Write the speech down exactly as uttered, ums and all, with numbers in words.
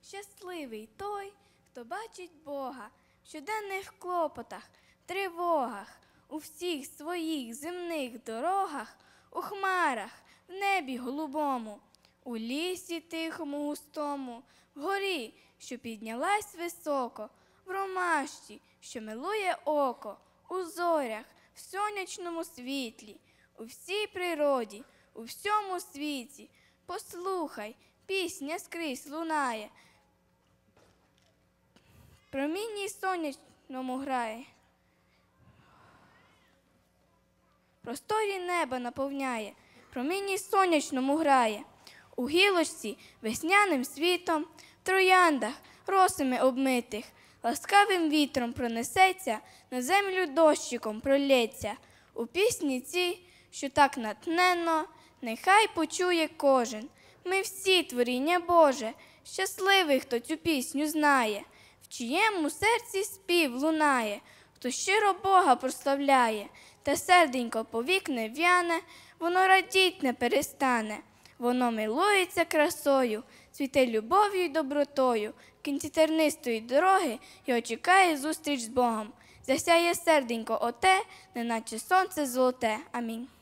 Щасливий той, хто бачить Бога в щоденних клопотах, тривогах, у всіх своїх земних дорогах, у хмарах, в небі голубому, у лісі тихому густому, вгорі, що піднялась високо, в ромашці, що милує око, у зорях, в сонячному світлі, у всій природі, у всьому світі. Послухай, пісня скрізь лунає, промінні сонячному грає, просторі неба наповняє, промінні сонячному грає, у гілочці весняним світом, в трояндах росами обмитих, ласкавим вітром пронесеться, на землю дощиком пролється. У пісні цій, що так натхненно, нехай почує кожен. Ми всі творіння Боже, щасливий, хто цю пісню знає, в чиєму серці спів лунає, хто щиро Бога прославляє, та серденько повік не в'яне, воно радіть не перестане. Воно милується красою, цвіте любов'ю й добротою, в кінці тернистої дороги його чекає зустріч з Богом. Засяє серденько оте, неначе сонце золоте. Амінь.